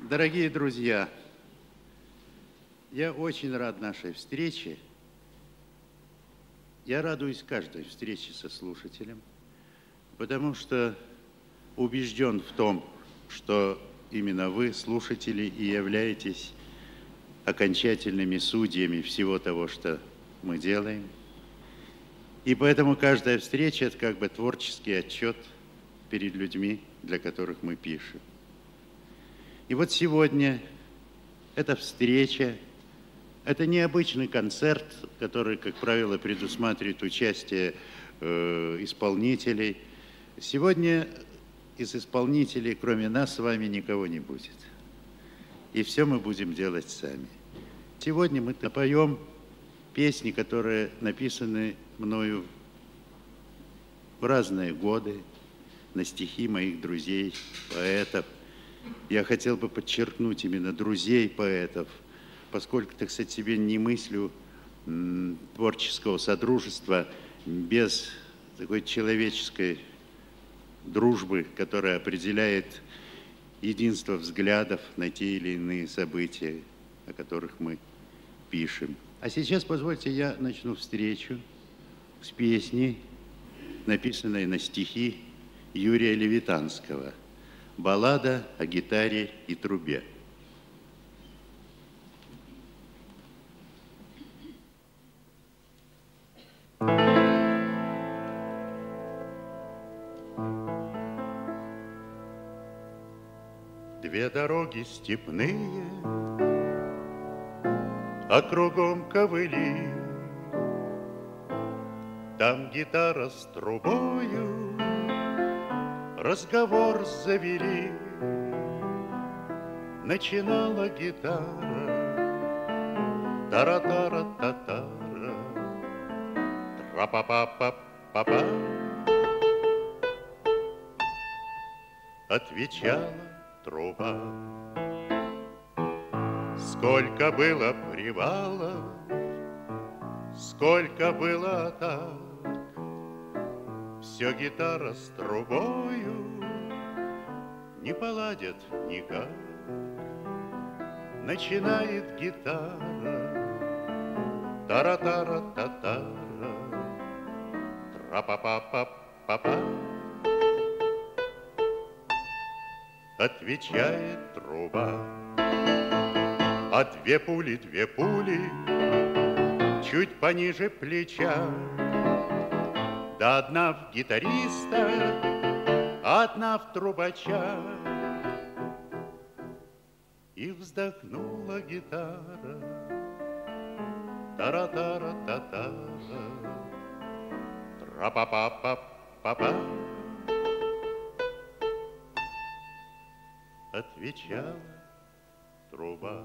Дорогие друзья, я очень рад нашей встрече. Я радуюсь каждой встрече со слушателем, потому что убежден в том, что именно вы, слушатели, и являетесь окончательными судьями всего того, что мы делаем. И поэтому каждая встреча – это как бы творческий отчет перед людьми, для которых мы пишем. И вот сегодня эта встреча, это необычный концерт, который, как правило, предусматривает участие исполнителей. Сегодня из исполнителей, кроме нас, с вами никого не будет. И все мы будем делать сами. Сегодня мы напоем песни, которые написаны мною в разные годы на стихи моих друзей, поэтов. Я хотел бы подчеркнуть именно друзей поэтов, поскольку, так сказать, себе не мыслю творческого содружества без такой человеческой дружбы, которая определяет единство взглядов на те или иные события, о которых мы пишем. А сейчас, позвольте, я начну встречу с песней, написанной на стихи Юрия Левитанского. Баллада о гитаре и трубе. Две дороги степные, а кругом ковыли. Там гитара с трубою разговор завели. Начинала гитара, тара-тара-та-тара, тра-па-па-па-па-па. Отвечала труба. Сколько было привалов, сколько было атак, все гитара с трубою не поладят никак. Начинает гитара, тара-тара-та-тара, тра-па-па-па-па-па. Отвечает труба. А две пули, чуть пониже плеча. Да одна в гитариста, а одна в трубача. И вздохнула гитара, тара-тара-та-тара, тра-па-па-па-па-па. Отвечала труба.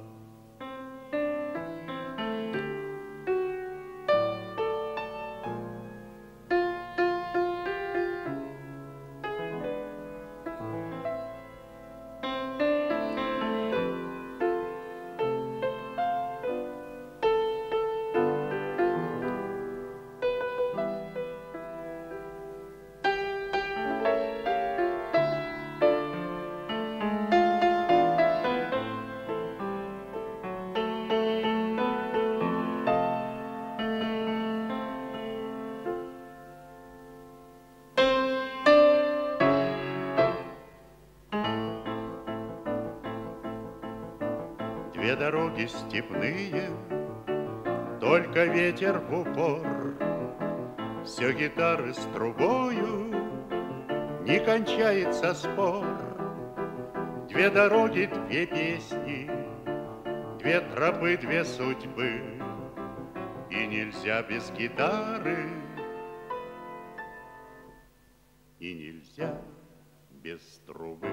Две дороги степные, только ветер в упор. Все гитары с трубою, не кончается спор. Две дороги, две песни, две тропы, две судьбы. И нельзя без гитары, и нельзя без трубы.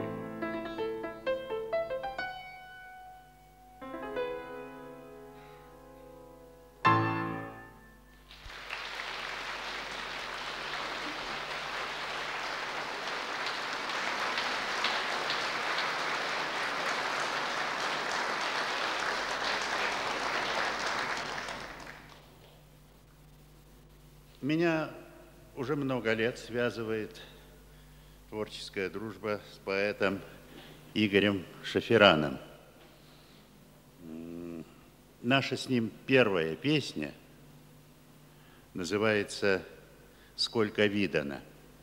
Меня уже много лет связывает творческая дружба с поэтом Игорем Шафераном. Наша с ним первая песня называется «Сколько видано».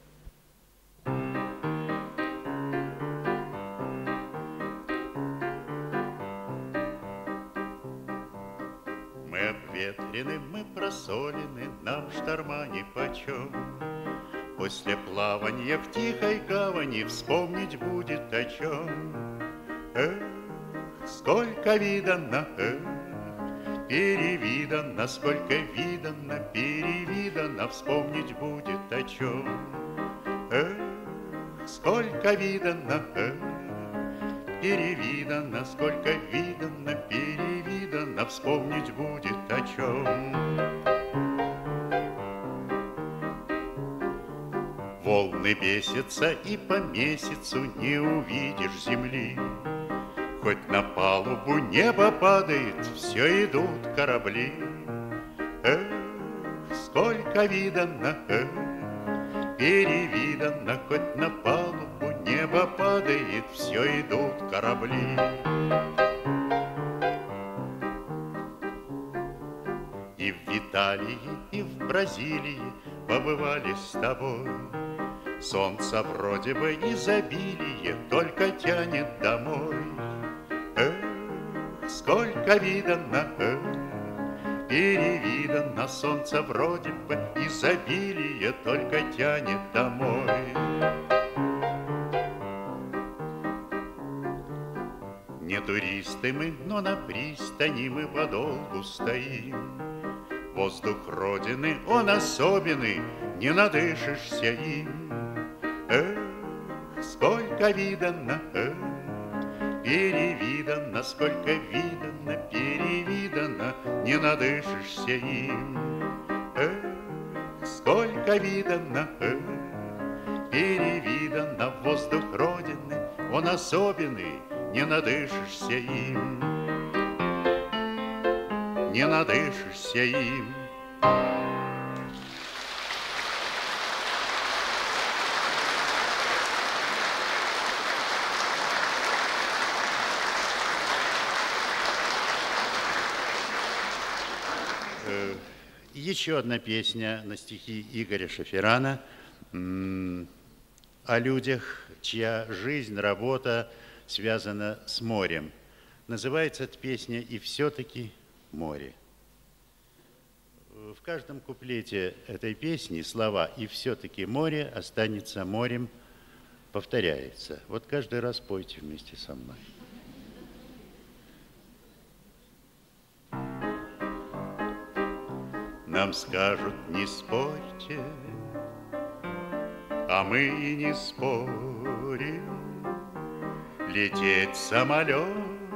Мы обветрены, мы просолены, нам шторма нипочем. После плаванья в тихой гавани вспомнить будет о чем. Эх, сколько видано, перевидано, сколько видано, перевидано, вспомнить будет о чем. Эх, сколько видано, перевидано, сколько видано, перевидано, вспомнить будет о чем. Волны бесятся, и по месяцу не увидишь земли. Хоть на палубу небо падает, все идут корабли. Эх, сколько видано, перевидано, хоть на палубу небо падает, все идут корабли. И в Италии, и в Бразилии побывали с тобой. Солнце вроде бы изобилие, только тянет домой. Эх, сколько видано, перевидано, солнце вроде бы изобилие, только тянет домой. Не туристы мы, но на пристани мы подолгу стоим. Воздух Родины, он особенный, не надышишься им. Эх, сколько видано, перевидано, сколько видано, перевидано, не надышишься им. Эх, сколько видано, перевидано, воздух Родины, он особенный, не надышишься им. Не надышишься им. Еще одна песня на стихи Игоря Шаферана о людях, чья жизнь, работа связана с морем. Называется эта песня «И все-таки море». В каждом куплете этой песни слова «И все-таки море останется морем» повторяется. Вот каждый раз пойте вместе со мной. Нам скажут, не спорьте, а мы и не спорим. Лететь самолетом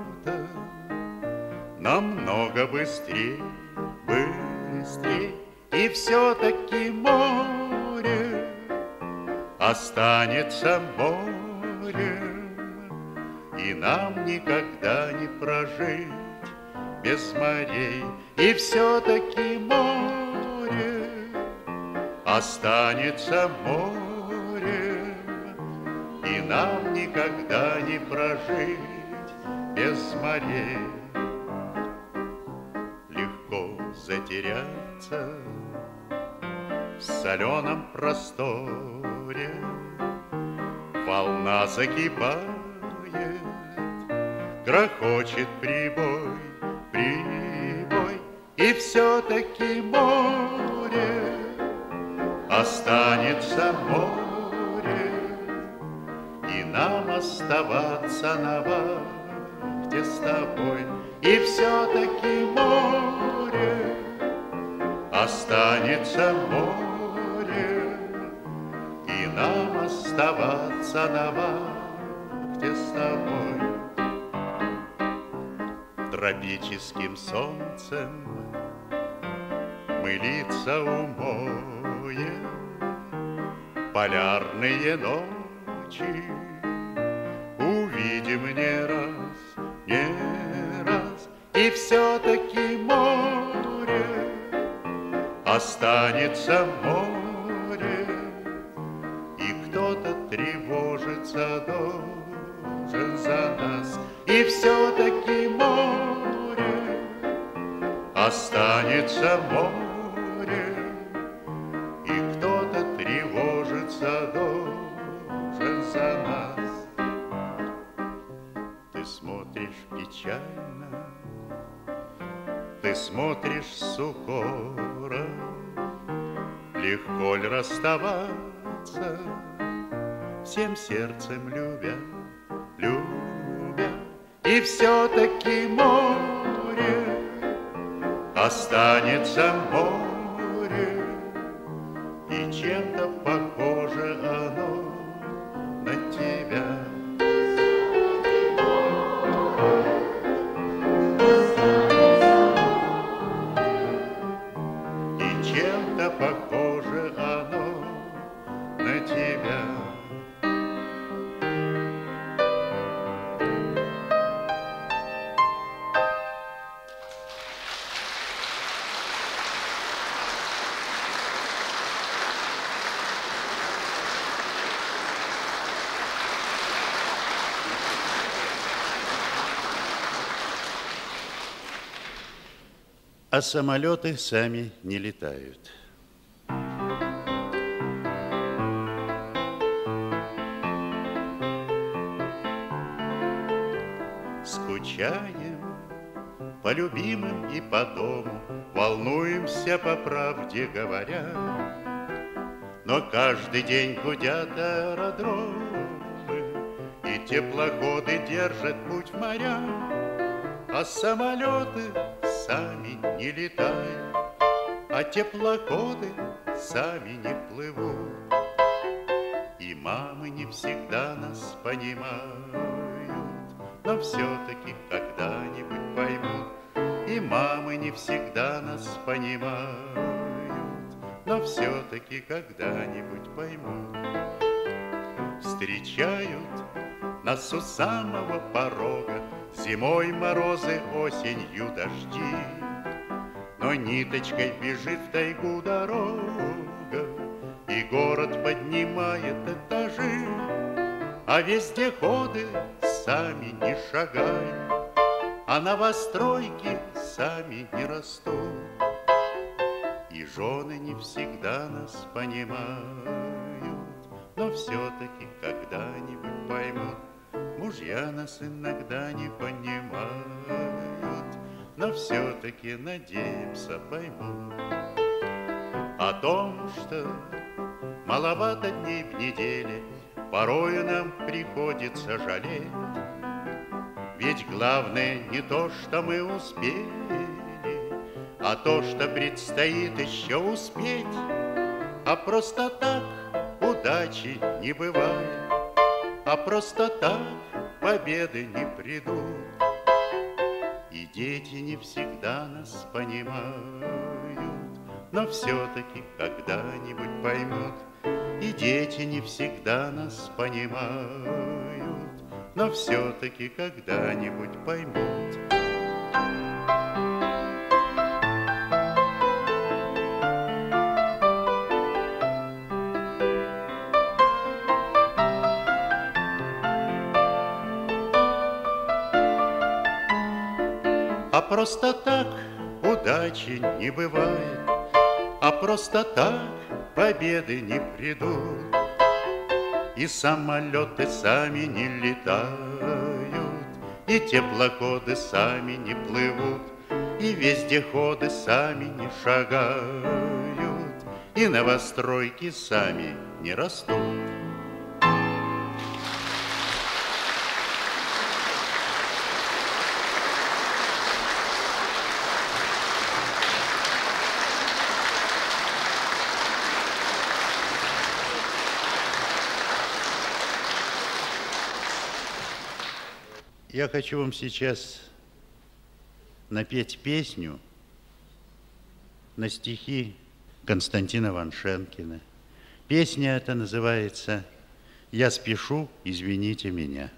намного быстрее, быстрее. И все-таки море останется морем, и нам никогда не прожить без морей. И все-таки море останется морем, и нам никогда не прожить без морей. Легко затеряться в соленом просторе, волна закипает, грохочет прибой, прибой, и все-таки море останется морем, и нам оставаться на вахте с тобой. И все-таки море останется морем, и нам оставаться на вахте с тобой. Тропическим солнцем мы лица умоем, полярные ночи увидим не раз, не раз. И все-таки море останется морем, и кто-то тревожится должен за нас. И все-таки море останется море, и кто-то тревожится должен за нас. Ты смотришь печально, ты смотришь с укором, легко ли расставаться, всем сердцем любя, любя. И все-таки море, останется море, и чем-то похоже оно на тебя. И чем-то похоже оно на тебя. А самолеты сами не летают. Скучаем по любимым и по дому, волнуемся, по правде говоря. Но каждый день гудят аэродромы, и теплоходы держат путь в моря, а самолеты сами не летают, а теплоходы сами не плывут. И мамы не всегда нас понимают, но все-таки когда-нибудь поймут. И мамы не всегда нас понимают, но все-таки когда-нибудь поймут. Встречают нас у самого порога, зимой морозы, осенью дожди, но ниточкой бежит в тайгу дорога, и город поднимает этажи, а вездеходы сами не шагают, а новостройки сами не растут. И жены не всегда нас понимают, но все-таки когда-нибудь поймут. Мужья нас иногда не понимают, но все-таки, надеемся, поймут. О том, что маловато дней в неделе, порою нам приходится жалеть. Ведь главное не то, что мы успели, а то, что предстоит еще успеть. А просто так удачи не бывает, а просто так победы не придут. И дети не всегда нас понимают, но все-таки когда-нибудь поймут. И дети не всегда нас понимают, но все-таки когда-нибудь поймут. А просто так удачи не бывает, а просто так победы не придут. И самолеты сами не летают, и теплоходы сами не плывут, и вездеходы сами не шагают, и новостройки сами не растут. Я хочу вам сейчас напеть песню на стихи Константина Ваншенкина. Песня эта называется «Я спешу, извините меня».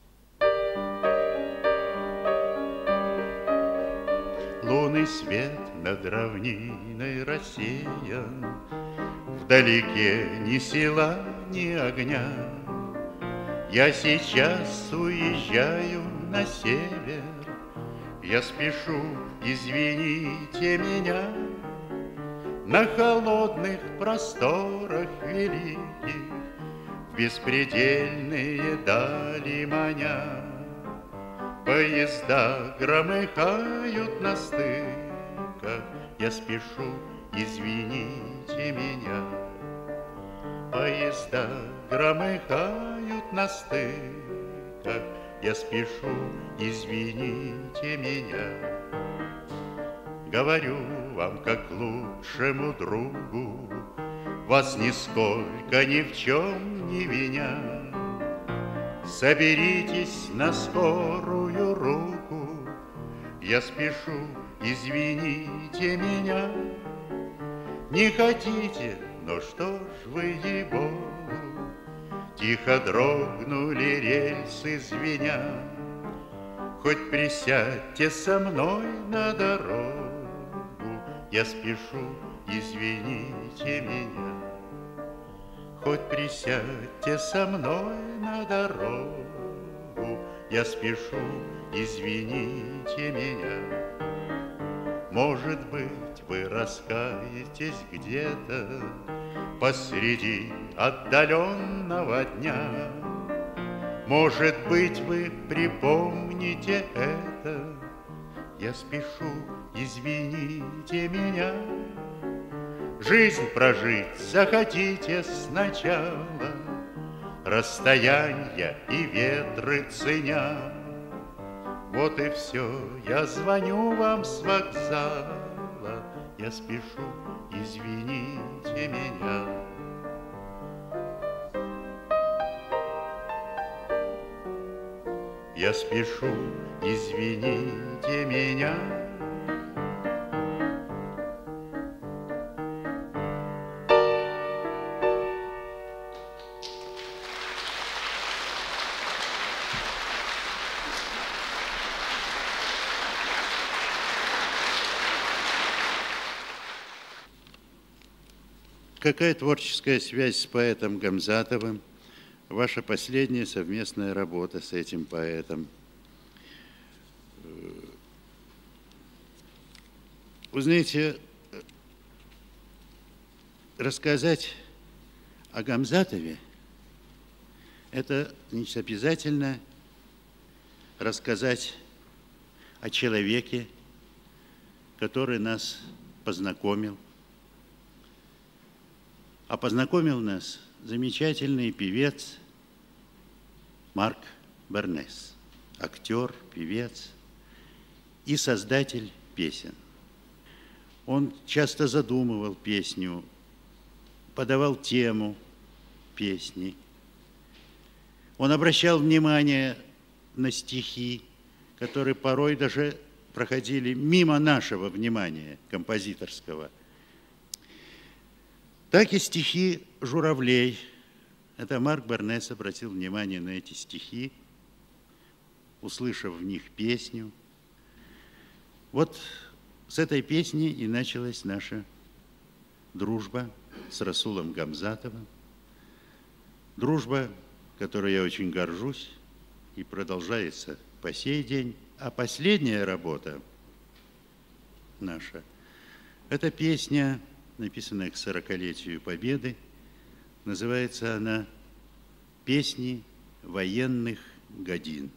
Лунный свет над равниной рассеян, вдалеке ни села, ни огня. Я сейчас уезжаю на север, Я спешу, извините меня, на холодных просторах великих, в беспредельные дали маня. Поезда громыхают на стыках, я спешу, извините меня. Поезда громыхают на стыках, я спешу, извините меня. Говорю вам, как лучшему другу, вас нисколько ни в чем не виня. Соберитесь на скорую руку, я спешу, извините меня. Не хотите, но что ж вы, ей-богу, тихо дрогнули рельсы, звеня. Хоть присядьте со мной на дорогу, я спешу, извините меня. Хоть присядьте со мной на дорогу, я спешу, извините меня. Может быть, вы раскаетесь где-то посреди отдаленного дня. Может быть, вы припомните это, я спешу, извините меня. Жизнь прожить захотите сначала, расстояния и ветры ценя. Вот и все, я звоню вам с вокзала, я спешу, извините меня. Я спешу, извините меня. Какая творческая связь с поэтом Гамзатовым? Ваша последняя совместная работа с этим поэтом. Вы знаете, рассказать о Гамзатове – это значит, обязательно рассказать о человеке, который нас познакомил. А познакомил нас замечательный певец Марк Бернес, актер, певец и создатель песен. Он часто задумывал песню, подавал тему песни. Он обращал внимание на стихи, которые порой даже проходили мимо нашего внимания композиторского. Так и стихи «Журавлей». Это Марк Бернес обратил внимание на эти стихи, услышав в них песню. Вот с этой песни и началась наша дружба с Расулом Гамзатовым. Дружба, которой я очень горжусь и продолжается по сей день. А последняя работа наша – это песня, написанная к 40-летию Победы. Называется она «Песни военных годин».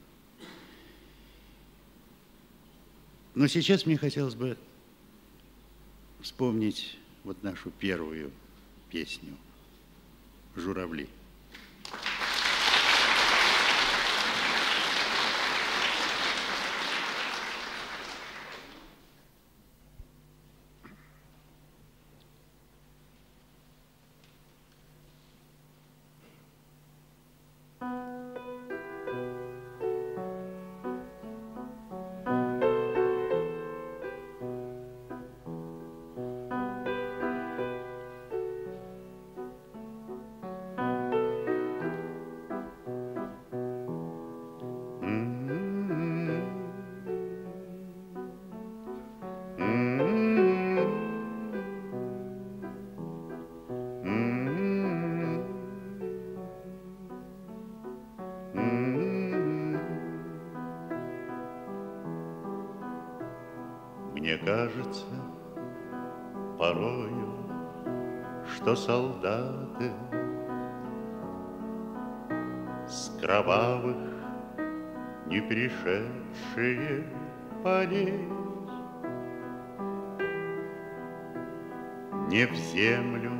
Но сейчас мне хотелось бы вспомнить вот нашу первую песню «Журавли». кажется порою, что солдаты с кровавых не пришедшие полей не в землю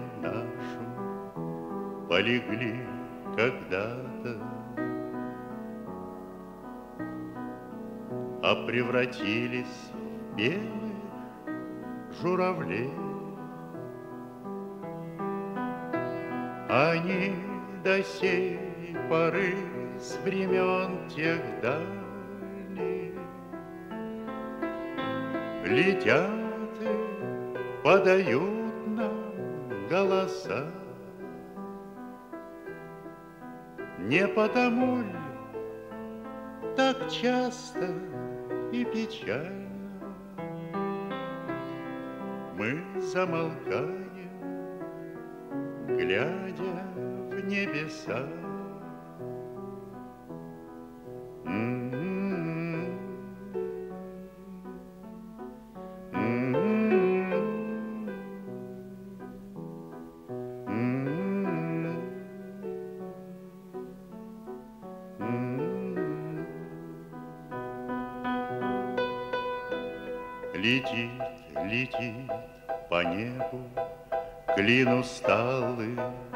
нашу полегли когда-то, а превратились в белых журавлей. Они до сей поры с времен тех дальних летят и подают нам голоса. Не потому ли так часто и печально мы замолкаем, глядя в небеса? Летит, летит по небу клин усталый,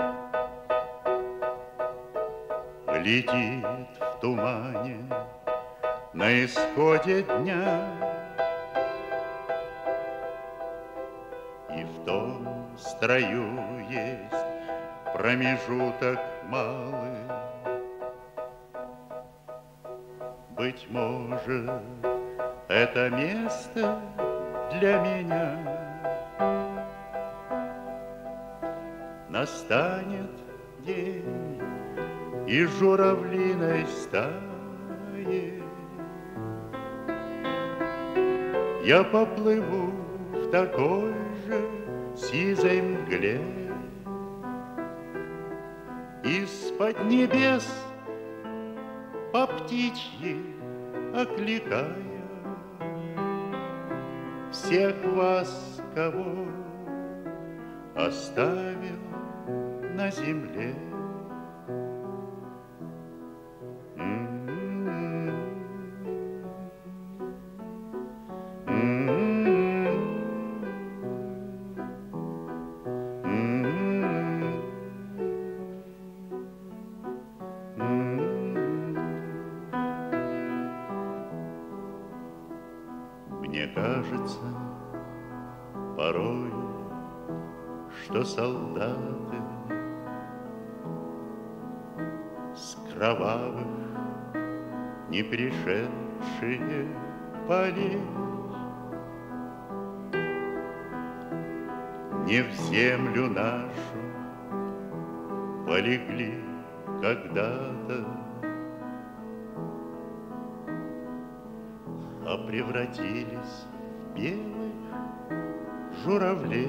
летит в тумане на исходе дня, и в том строю есть промежуток малый. Быть может, это место для меня. Настанет день, и журавлиной стае я поплыву в такой же сизой мгле. Из-под небес по птичьи окликая всех вас, кого оставил на земле. Мне кажется порою, что солдаты с кровавых не пришедшие полей не в землю нашу полегли когда-то, а превратились в белых журавлей.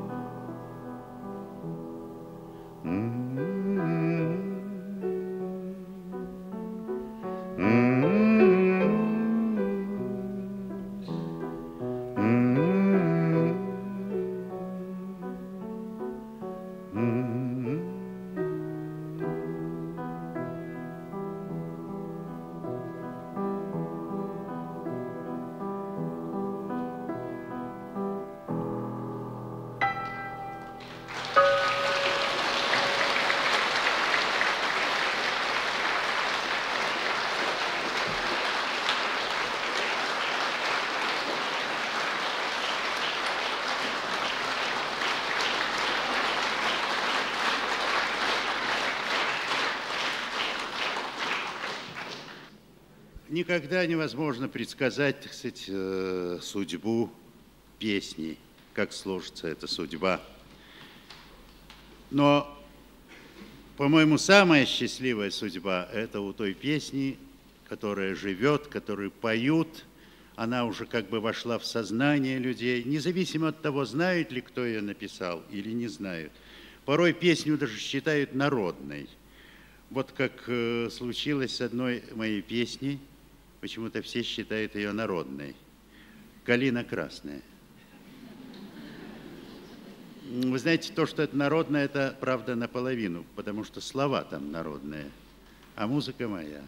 Никогда невозможно предсказать, так сказать, судьбу песни, как сложится эта судьба. Но, по-моему, самая счастливая судьба – это у той песни, которая живет, которую поют. Она уже как бы вошла в сознание людей, независимо от того, знают ли, кто ее написал или не знают. Порой песню даже считают народной. Вот как случилось с одной моей песней, почему-то все считают ее народной. «Калина красная». Вы знаете, то, что это народное, это правда наполовину, потому что слова там народные, а музыка моя.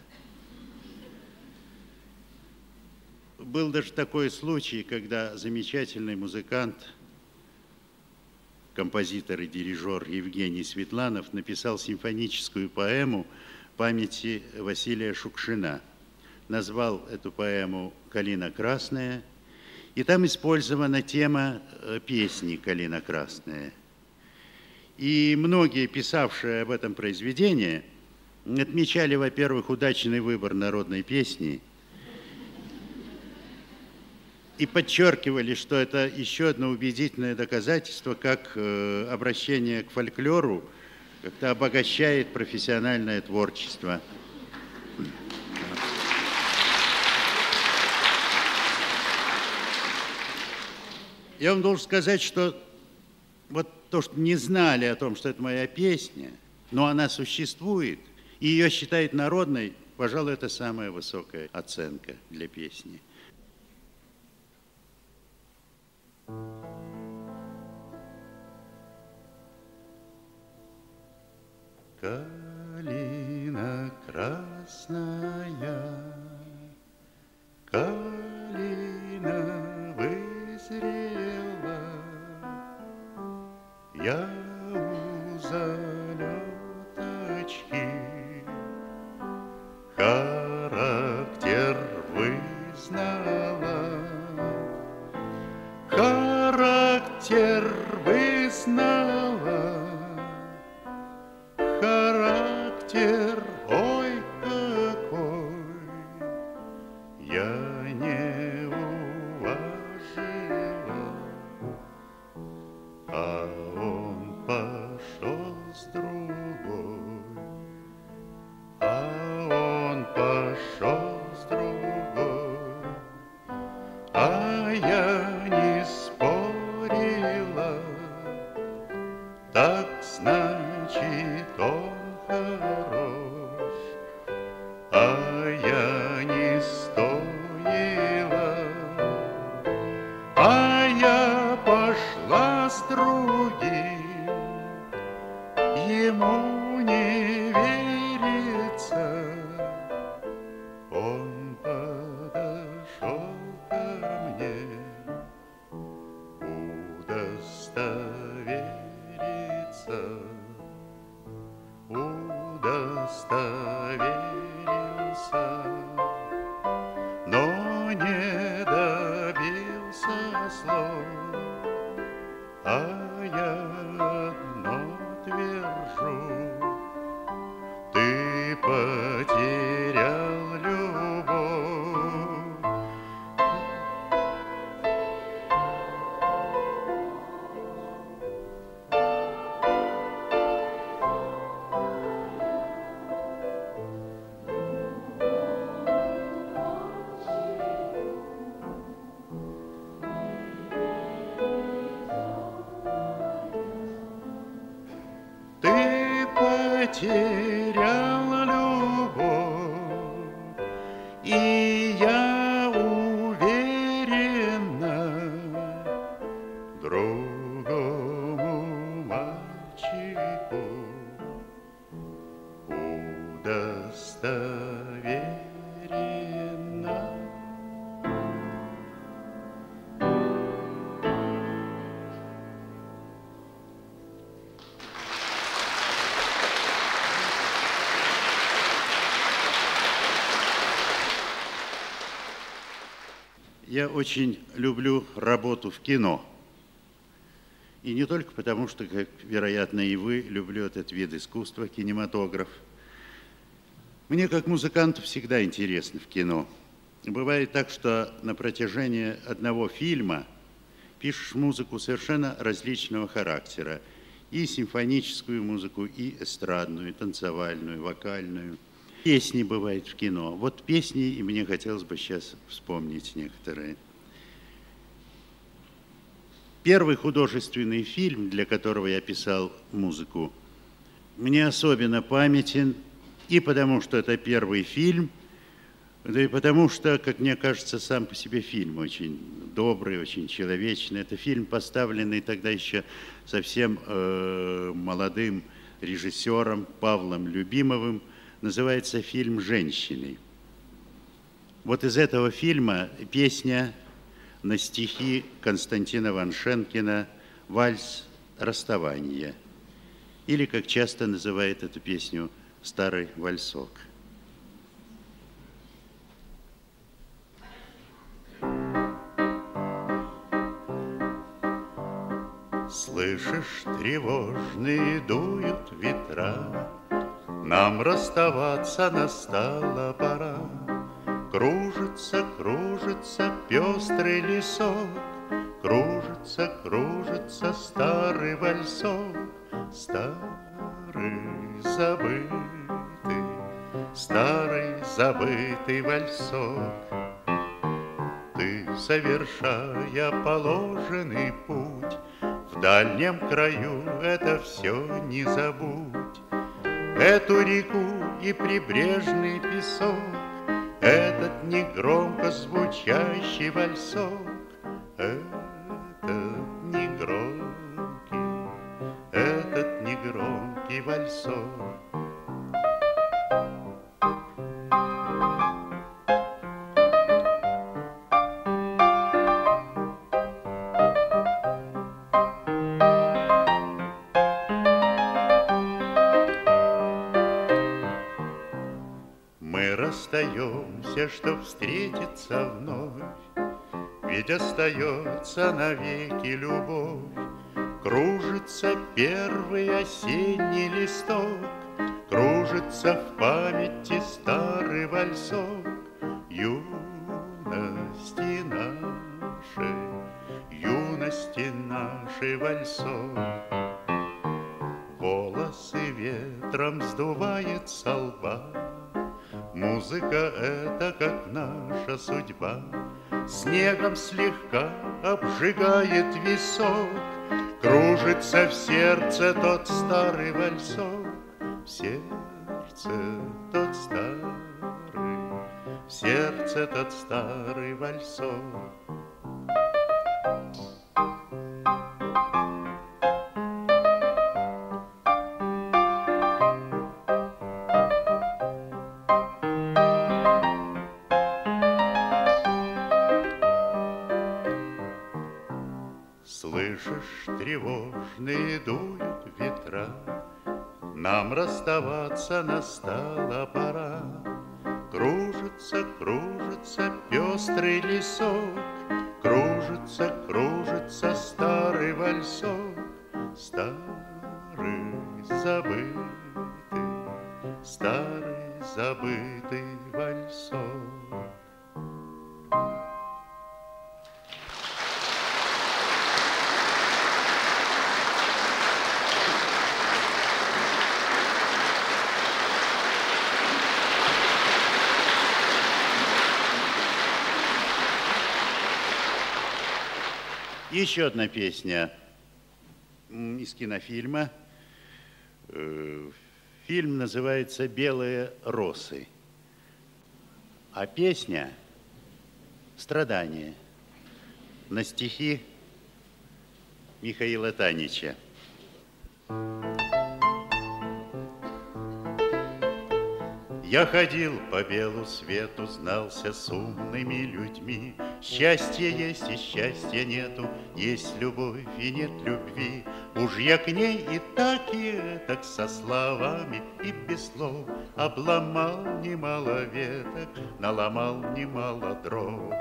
Был даже такой случай, когда замечательный музыкант, композитор и дирижер Евгений Светланов написал симфоническую поэму памяти Василия Шукшина. Назвал эту поэму «Калина красная», и там использована тема песни «Калина красная». И многие, писавшие об этом произведении, отмечали, во-первых, удачный выбор народной песни и подчеркивали, что это еще одно убедительное доказательство, как обращение к фольклору как-то обогащает профессиональное творчество. Я вам должен сказать, что вот то, что не знали о том, что это моя песня, но она существует, и ее считают народной, пожалуй, это самая высокая оценка для песни. Калина красная, калина вызрела, я у залеточки характер вызнала, характер вызнала, характер, ой, какой я не уложила, а он пошел с другой, а он пошел с другой, а я не спорила, так значит он хорош, а я не стоила, а я пошла с другим, ему не верится, он подошел ко мне удостовериться, удостоверился, но не добился слов, а я одно твержу: ты потерял любовь. Ты потерял любовь, и я уверена, другому мальчику удостоверена. Я очень люблю работу в кино. И не только потому, что, как, вероятно, и вы, люблю этот вид искусства, кинематограф. Мне, как музыканту, всегда интересно в кино. Бывает так, что на протяжении одного фильма пишешь музыку совершенно различного характера. И симфоническую музыку, и эстрадную, и танцевальную, вокальную. Песни бывают в кино. Вот песни, и мне хотелось бы сейчас вспомнить некоторые. Первый художественный фильм, для которого я писал музыку, мне особенно памятен, и потому что это первый фильм, Да и потому что, как мне кажется, сам по себе фильм очень добрый, очень человечный. Это фильм, поставленный тогда еще совсем молодым режиссером Павлом Любимовым. Называется фильм «Женщины». Вот из этого фильма песня на стихи Константина Ваншенкина «Вальс расставания». Или, как часто называет эту песню, «Старый вальсок». Слышишь, тревожные дуют ветра, нам расставаться настала пора. Кружится, кружится пестрый лесок, кружится, кружится старый вальсок, старый забытый вальсок. Ты, совершая положенный путь, в дальнем краю это все не забудь. Эту реку и прибрежный песок, этот негромко звучащий вальсок, этот негромкий вальсок. Мы расстаемся, чтоб встретиться вновь, ведь остается навеки любовь. Кружится первый осенний листок, кружится в памяти старый вальсок. Юности нашей вальсок. Волосы ветром сдувает со лба, музыка это как наша судьба. Снегом слегка обжигает висок, кружится в сердце тот старый вальсок. В сердце тот старый вальсок. Слышишь, тревожные дуют ветра, нам расставаться настала пора. Кружится, кружится пестрый лесок, кружится, кружится старый вальсок, старый забытый вальсок. Еще одна песня из кинофильма. Фильм называется «Белые росы», а песня «Страдания» на стихи Михаила Танича. Я ходил по белу свету, знался с умными людьми. Счастье есть и счастья нету, есть любовь и нет любви. Уж я к ней и так со словами и без слов обломал немало веток, наломал немало дров.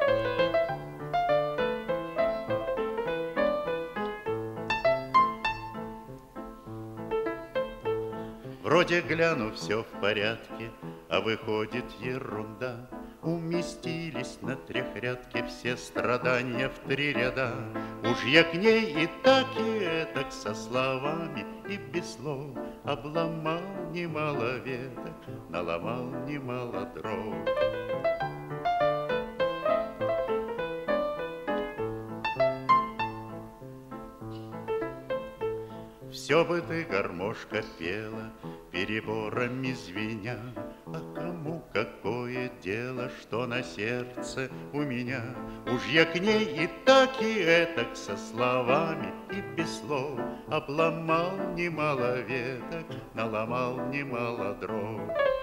Вроде гляну, все в порядке, а выходит ерунда. Уместились на трехрядке все страдания в 3 ряда. Уж я к ней и так со словами и без слов обломал немало веток, наломал немало дров. Все бы ты, гармошка, пела, переборами звеня, а кому какое дело? хотела, что на сердце у меня. Уж я к ней и так, и этак со словами и без слов обломал немало веток, наломал немало дров.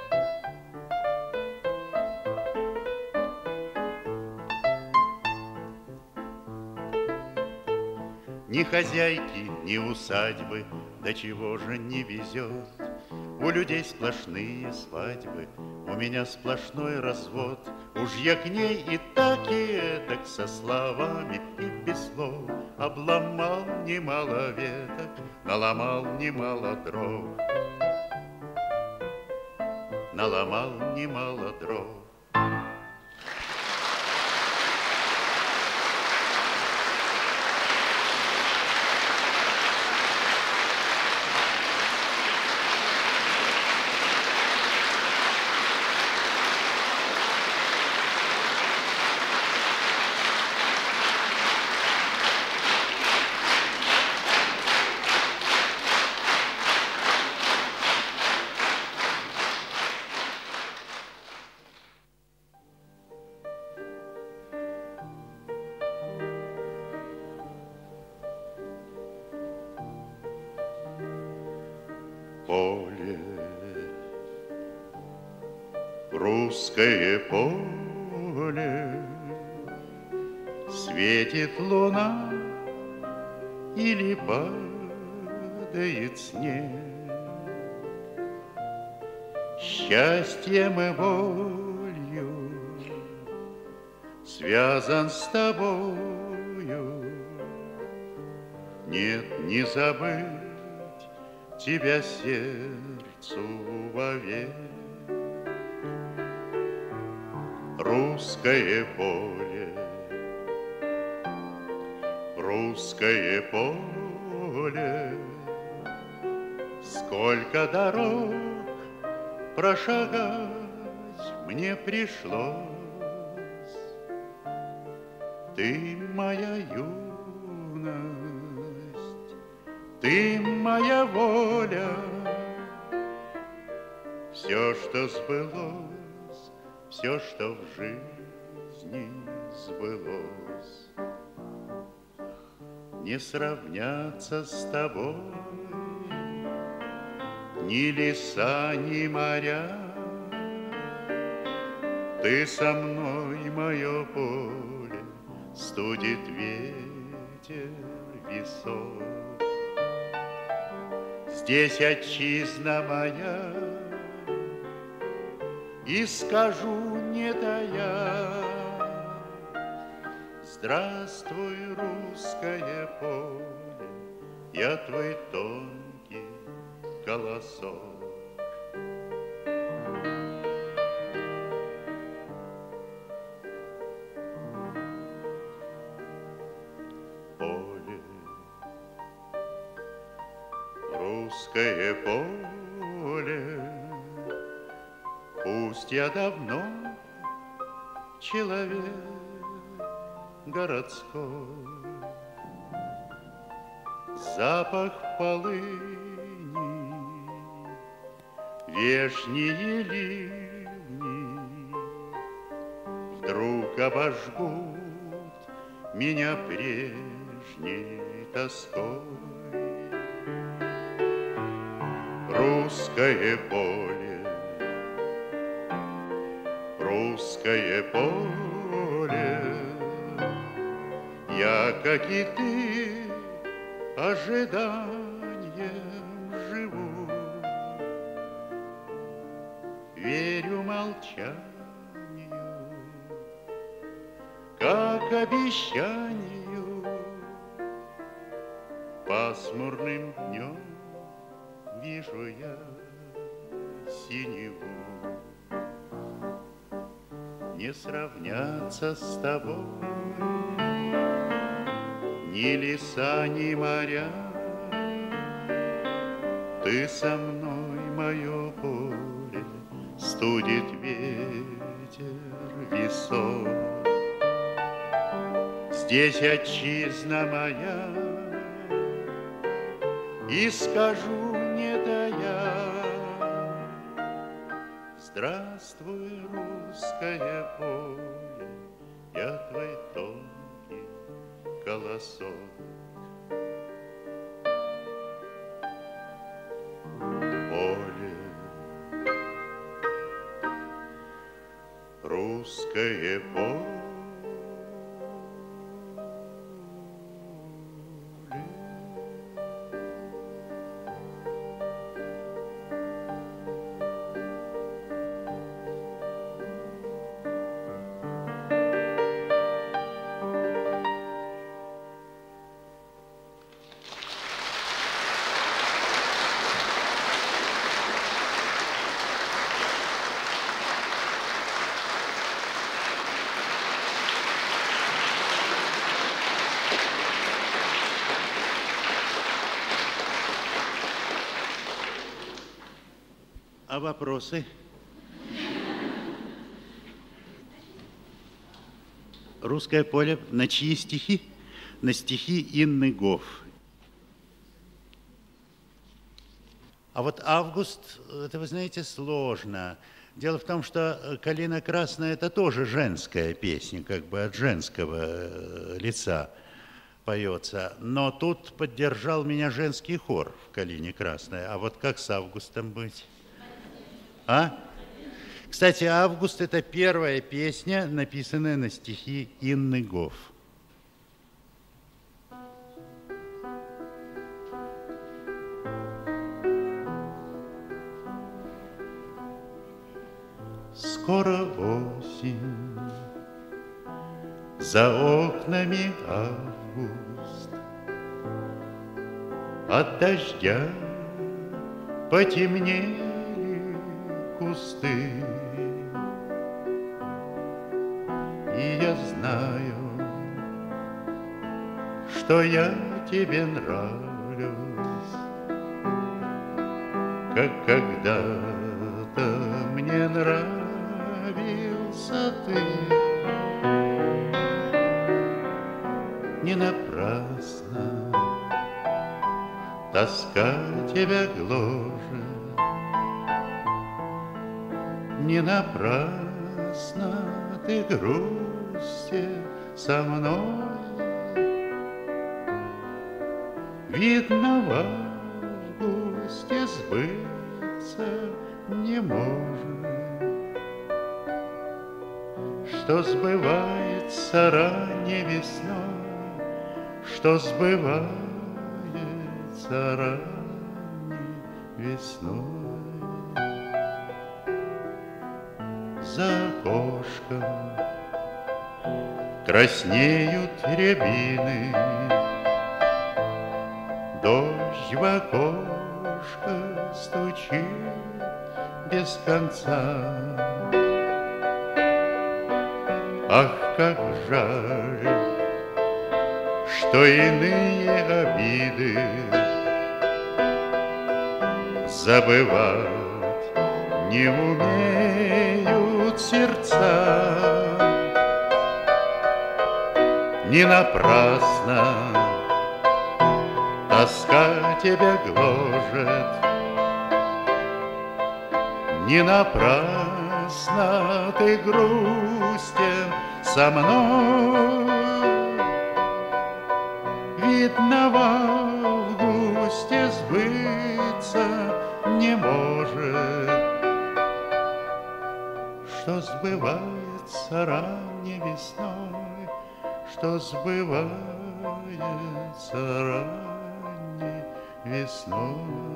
Ни хозяйки, ни усадьбы, до чего же не везет. У людей сплошные свадьбы, у меня сплошной развод. Уж я к ней и так, и этак со словами и без слов обломал немало веток, наломал немало дров. Наломал немало дров. Поле, русское поле, светит луна или падает снег. Счастьем и болью связан с тобою. Нет, не забыть тебя сердцу вовек. Русское поле, русское поле, сколько дорог прошагать мне пришлось. Ты моя юность, ты моя воля, все, что сбылось, все, что в жизни сбылось, не сравнятся с тобой ни леса, ни моря. Ты со мной, мое поле, студит ветер висок. Здесь отчизна моя, и скажу, не тая: здравствуй, русское поле, я твой тонкий голосок. Поле, русское поле, пусть я давно человек городской, запах полыни, вешние ливни вдруг обожгут меня прежней тоской. Русское поле, русское поле, я, как и ты, ожиданием живу. Верю молчанию, как обещанию. Пасмурным днем вижу я синеву. Не сравнятся с тобой ни леса, ни моря. Ты со мной, мое поле, студит ветер висок. Здесь отчизна моя, и скажу, не тая: Здравствуй, русское поле, я твой тонкий колосок. Поле, русское поле, а вопросы? Русское поле на чьи стихи? На стихи Инны Гоф. А вот «Август», это, вы знаете, сложно. Дело в том, что «Калина красная» – это тоже женская песня, как бы от женского лица поется. Но тут поддержал меня женский хор в «Калине красной». А вот как с «Августом» быть? А? Кстати, «Август» – это первая песня, написанная на стихи Инны Гоф. Скоро осень, за окнами август, от дождя потемнели кусты. И я знаю, что я тебе нравлюсь, как когда-то мне нравился ты. Не напрасно тоска тебя гложет, не напрасно ты грусти со мной. Видно, в августе сбыться не может, что сбывается ранней весной, что сбывается ранней весной. За окошком краснеют рябины, дождь в окошко стучит без конца. Ах, как жаль, что иные обиды забывать не умеют сердца. Не напрасно тоска тебя гложет, не напрасно ты грустен со мной. Видно, в августе сбыться не может, что сбывается ранней весной, что сбывается ранней весной.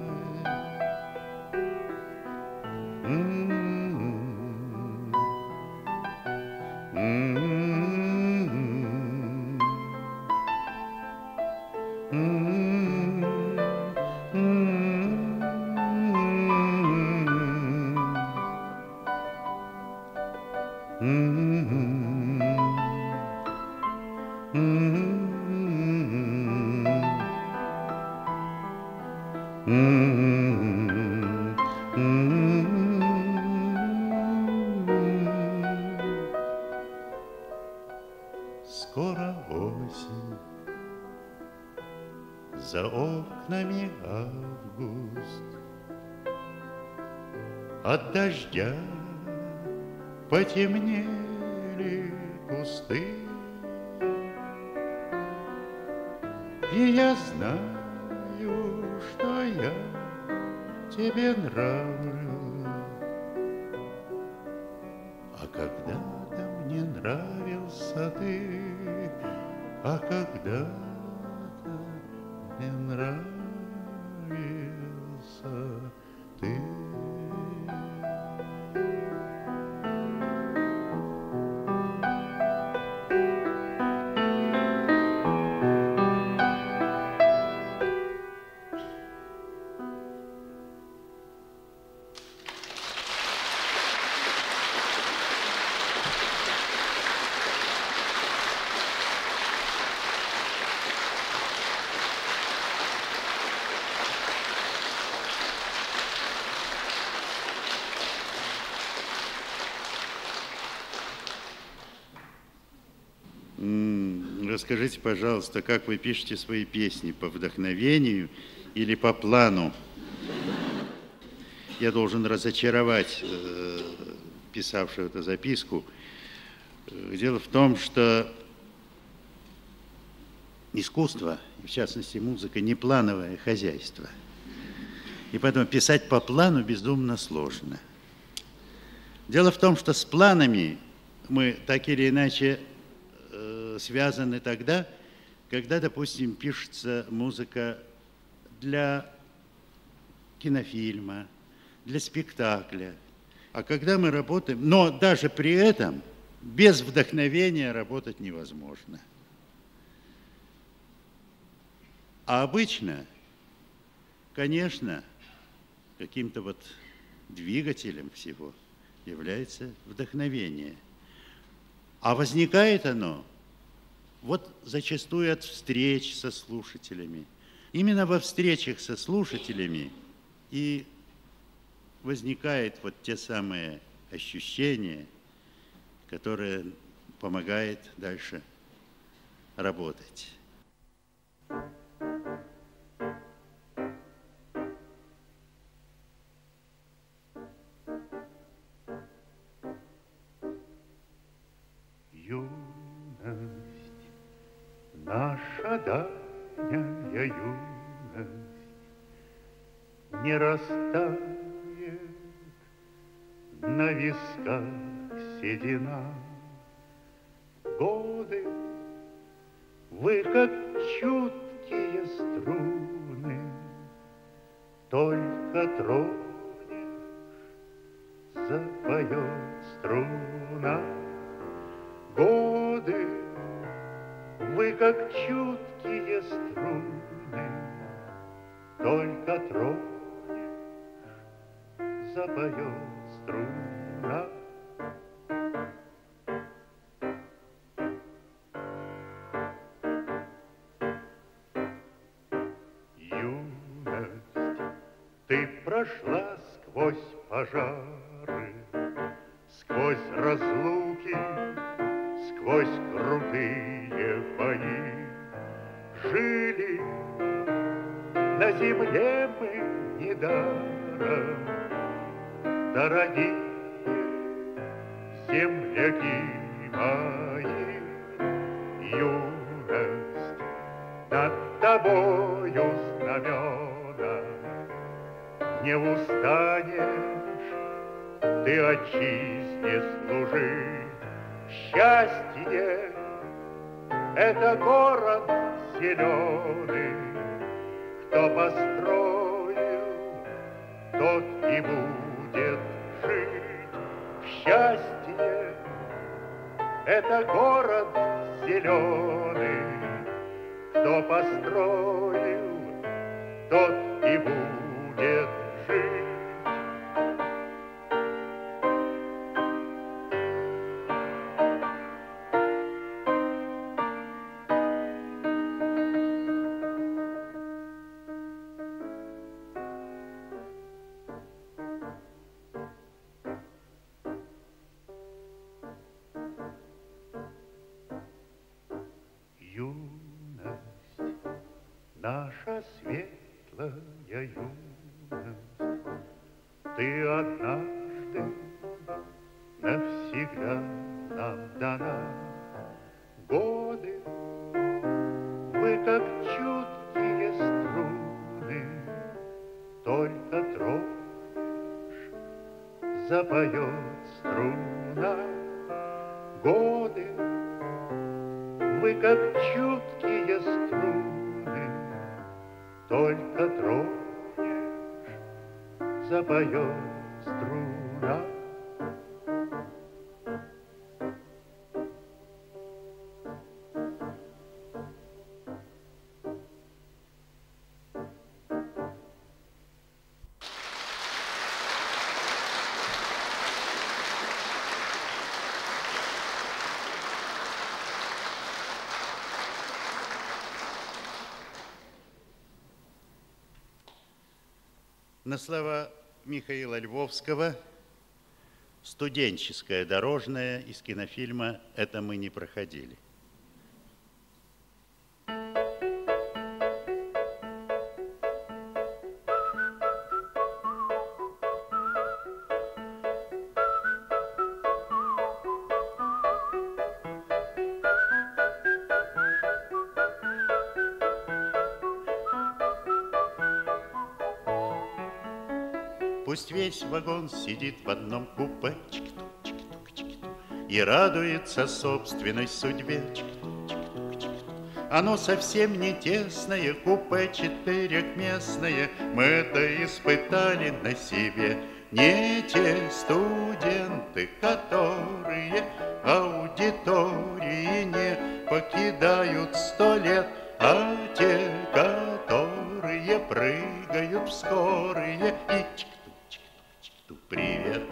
Скоро осень, за окнами август, от дождя потемнели кусты, и я знаю, что я тебе нравлюсь. А когда-то мне нравился ты, а когда-то мне нравился ты. Расскажите, пожалуйста, как вы пишете свои песни, по вдохновению или по плану? Я должен разочаровать писавшего эту записку. Дело в том, что искусство, в частности музыка, не плановое хозяйство. И поэтому писать по плану безумно сложно. Дело в том, что с планами мы так или иначе связаны тогда, когда, допустим, пишется музыка для кинофильма, для спектакля. А когда мы работаем, но даже при этом без вдохновения работать невозможно. А обычно, конечно, каким-то вот двигателем всего является вдохновение. А возникает оно вот зачастую от встреч со слушателями. Именно во встречах со слушателями и возникают вот те самые ощущения, которые помогают дальше работать. Наша дальняя юность не растает, на висках седина. Годы, вы как чуткие струны, только тронешь, запоет струна. Годы, вы как чуткие струны, только тронешь, запоет струна. Юность, ты прошла сквозь пожары, сквозь разлуки, сквозь крутые бои. Жили на земле мы недаром, дорогие земляки мои. Юность, над тобою знамена, не устанешь ты отчизне служить. Счастье — это город зеленый, кто построил, тот и будет жить. Счастье — это город зеленый, кто построил, тот и будет жить. Наша светлая юность, ты однажды навсегда всегда нам дана. Годы, вы как чуткие струны, только дрожь запоет струна. Годы, вы как чуткие струны, только тронешь, запоет струна. На слова Михаила Львовского студенческая дорожная из кинофильма «Это мы не проходили». Пусть весь вагон сидит в одном купе, и радуется собственной судьбе. Оно совсем не тесное, купе четырехместное, мы это испытали на себе. Не те студенты, которые аудитории не покидают 100 лет, а те, которые прыгают в скорые и привет.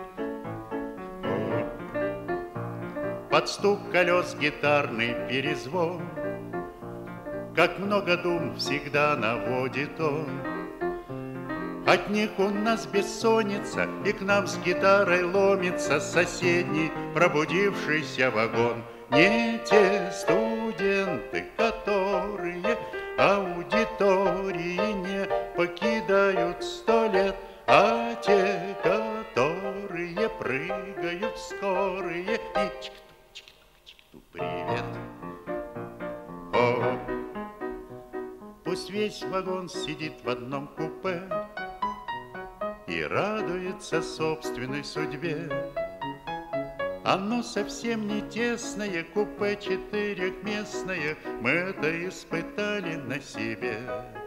Под стук колес гитарный перезвон, как много дум всегда наводит он. От них у нас бессонница, и к нам с гитарой ломится соседний пробудившийся вагон. Не те студенты, которые аудитории не покидают 100 лет, а те, которые прыгают скорые и чик-ту, привет. О, пусть весь вагон сидит в одном купе и радуется собственной судьбе. Оно совсем не тесное, купе четырехместное, мы это испытали на себе.